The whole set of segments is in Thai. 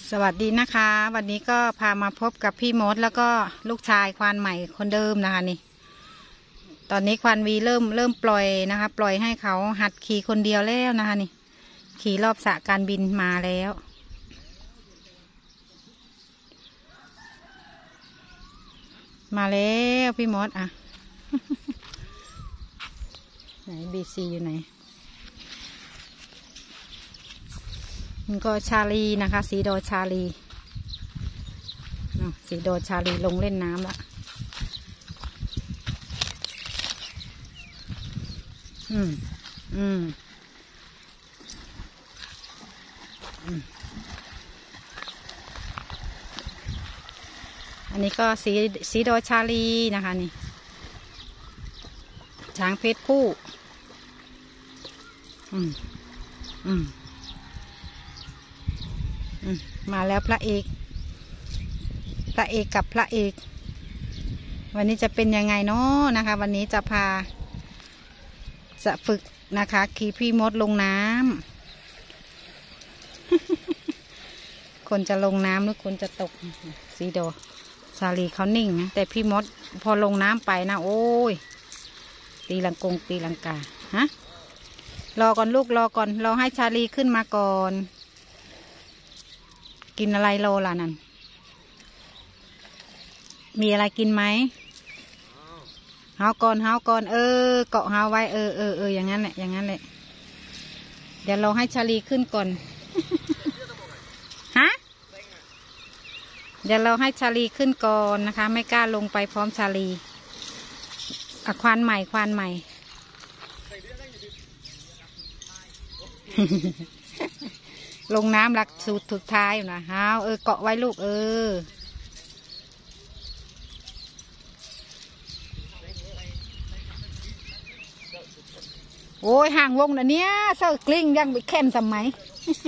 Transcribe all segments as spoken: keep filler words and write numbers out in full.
สวัสดีนะคะวันนี้ก็พามาพบกับพี่มดแล้วก็ลูกชายควานใหม่คนเดิมนะคะนี่ตอนนี้ควานวีเริ่มเริ่มปล่อยนะคะปล่อยให้เขาหัดขี่คนเดียวแล้วนะคะนี่ขี่รอบสระการบินมาแล้วมาแล้วพี่มดอ่ะ ไหนบีซีอยู่ไหนมันก็ชาลีนะคะสีโดชาลีสีโดชาลีลงเล่นน้ำละอืมอืมอืมอันนี้ก็สีสีโดชาลีนะคะนี่ช้างเพศผู้อืมอืมมาแล้วพระเอกพระเอกกับพระเอกวันนี้จะเป็นยังไงเนาะนะคะวันนี้จะพาจะฝึกนะคะขี่พี่มดลงน้ำ คนจะลงน้ำหรือคนจะตกสีโดชาลีเขานิ่งนะแต่พี่มดพอลงน้ำไปนะโอ้ยตีลังกงตีลังกาฮะรอก่อนลูกรอก่อนรอให้ชาลีขึ้นมาก่อนกินอะไรโลล่ะนั่นมีอะไรกินไหมเฮาก่อนเฮาก่อนเออเกาะเฮาไว้เออเออเอออย่างนั้นแหละอย่างนั้นแหละเดี๋ยวเราให้ชาลีขึ้นก่อน ฮะเดี๋ยวเราให้ชาลีขึ้นก่อนนะคะไม่กล้าลงไปพร้อมชาลีอ่ะควานใหม่ควานใหม่ ลงน้ำหลักสูตรสุดท้ายนะฮาวเออเกาะไว้ลูกเออโอ้ยห่างวงนะเนี้ยเสื้อกลิ้งยังไปแค้นสมัย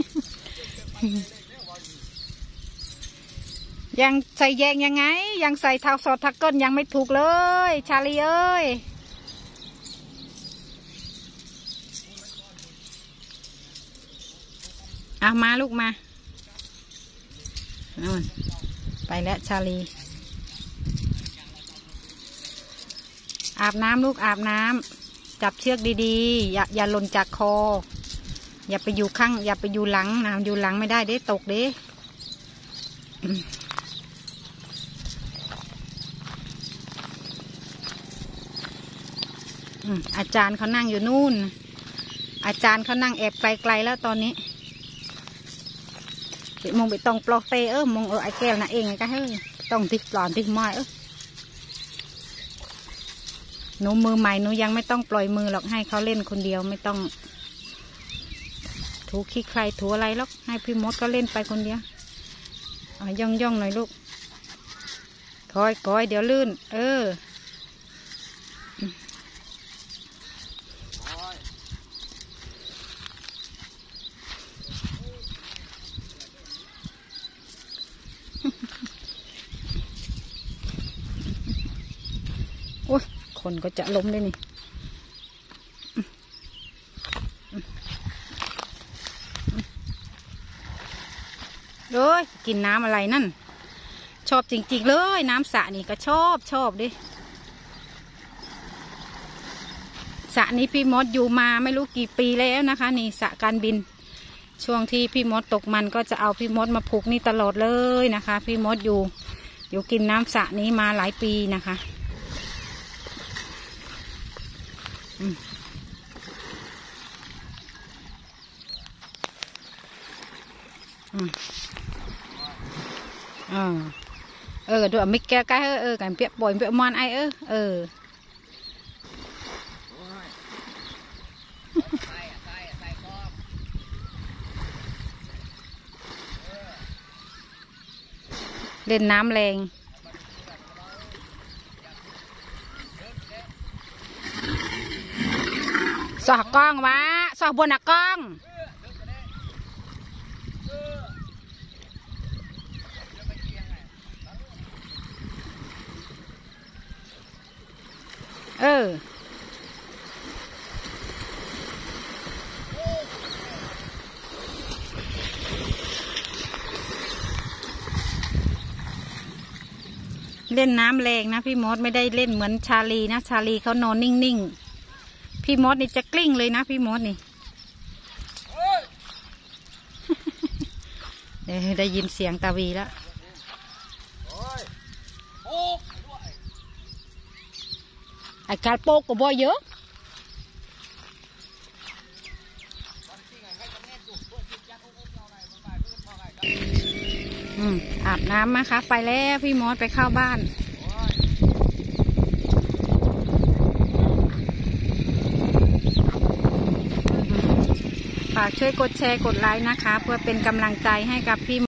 ยังใส่แยงยังไงยังใส่เท้าสอดทักก้นยังไม่ถูกเลยชาลีเอ้ยเอามาลูกมาไปแล้วชาลีอาบน้ำลูกอาบน้ำจับเชือกดีๆอย่าอย่าหล่นจากคออย่าไปอยู่ข้างอย่าไปอยู่หลังนะอยู่หลังไม่ได้เด้ตกเด้อาจารย์เขานั่งอยู่นู่นอาจารย์เขานั่งแอบไกลๆแล้วตอนนี้มองไปตรงปลอกเตเออมองเออไอแก้วน่ะเองไงก็ให้ต้องติดปลอนติดไม้เออหนูมือใหม่หนูยังไม่ต้องปล่อยมือหรอกให้เขาเล่นคนเดียวไม่ต้องถูขี้ใครถูอะไรหรอกให้พี่มดก็เล่นไปคนเดียวย่องย่องหน่อยลูกคอยคอยเดี๋ยวลื่นเออโอ้ยคนก็จะล้มเลยนี่เอ้ยกินน้ำอะไรนั่นชอบจริงๆเลยน้ำสระนี่ก็ชอบชอบดิสระนี้พี่มดอยู่มาไม่รู้กี่ปีแล้วนะคะนี่สระการบินช่วงที่พี่มดตกมันก็จะเอาพี่มดมาผูกนี่ตลอดเลยนะคะพี่มดอยู่อยู่กินน้ำสระนี้มาหลายปีนะคะอืมอืมเออเออดูมิกแกใกล้เออกันเปียกบ่อยเปียกมันไอเออเออเล่นน้ำแรงสอกกล้องวะสอกบนหนักกล้องเออเล่นน้ำแรงนะพี่มดไม่ได้เล่นเหมือนชาลีนะชาลีเขานอนนิ่งๆพี่มดนี่จะกลิ้งเลยนะพี่มดนี่ เออได้ยินเสียงตาวีแล้วไอ้การโปกก็บ่เยอะอืมอาบน้ำมาคะไปแล้วพี่มดไปเข้าบ้านฝากช่วยกดแชร์กดไลค์นะคะเพื่อเป็นกำลังใจให้กับพี่